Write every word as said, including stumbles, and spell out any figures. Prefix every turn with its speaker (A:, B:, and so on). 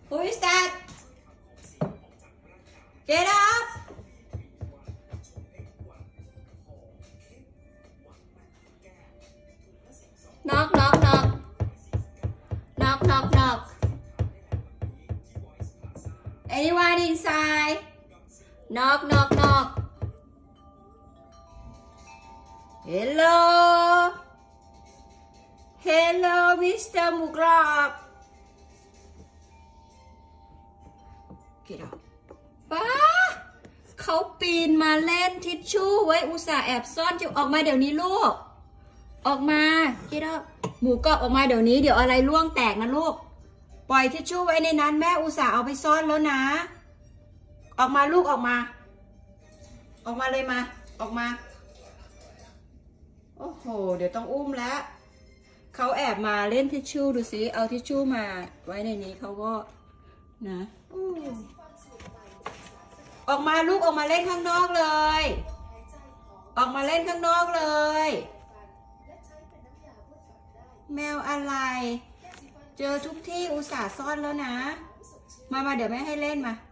A: Who is that? Get up. Knock, knock, knock. Knock, knock, knock. Anyone inside? Knock, knock, knock. Hello. Hello, Mister Mugrak. Get up. ป้าเขาปีนมาเล่นทิชชู่ไว้อุตส่าห์แอบซ่อนจะออกมาเดี๋ยวนี้ลูกออกมาเกดupหมูกรอบออกมาเดี๋ยวนี้เดี๋ยวอะไรร่วงแตกนะลูกปล่อยทิชชู่ไว้ในนั้นแม่อุตส่าห์เอาไปซ่อนแล้วนะออกมาลูกออกมาออกมาเลยมาออกมาโอ้โหเดี๋ยวต้องอุ้มแล้วเขาแอบมาเล่นทิชชู่ดูสิเอาทิชชู่มาไว้ในนี้เขาก็นะออกมาลูกออกมาเล่นข้างนอกเลยออกมาเล่นข้างนอกเลยแมวอะไรเจอทุกที่อุตส่าห์ซ่อนแล้วนะมามาเดี๋ยวแม่ให้เล่นมา